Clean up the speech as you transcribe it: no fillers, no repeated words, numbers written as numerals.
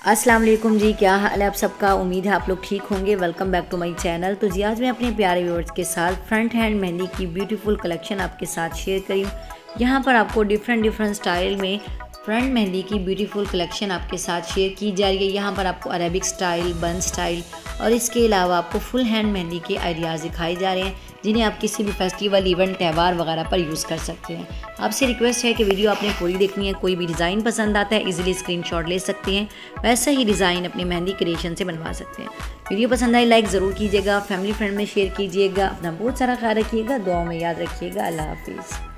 अस्सलाम वालेकुम जी, क्या हाल है आप सबका। उम्मीद है आप लोग ठीक होंगे। Welcome back to my channel. तो जी आज मैं अपने प्यारे व्यूअर्स के साथ फ्रंट हैंड मेहंदी की ब्यूटीफुल कलेक्शन आपके साथ शेयर करी हूँ। यहाँ पर आपको डिफरेंट स्टाइल में फ्रंट मेहंदी की ब्यूटीफुल कलेक्शन आपके साथ शेयर की जा रही है। यहाँ पर आपको अरेबिक स्टाइल, बन स्टाइल और इसके अलावा आपको फुल हैंड मेहंदी के आइडियाज़ दिखाए जा रहे हैं, जिन्हें आप किसी भी फेस्टिवल, इवेंट, त्यौहार वगैरह पर यूज़ कर सकते हैं। आपसे रिक्वेस्ट है कि वीडियो आपने पूरी देखनी है। कोई भी डिज़ाइन पसंद आता है इजीली स्क्रीनशॉट ले सकते हैं, वैसा ही डिज़ाइन अपने मेहंदी क्रिएशन से बनवा सकते हैं। वीडियो पसंद आई लाइक ज़रूर कीजिएगा, फैमिली फ्रेंड में शेयर कीजिएगा। अपना बहुत सारा ख्याल रखिएगा, दुआओं में याद रखिएगा। अल्लाह हाफिज़।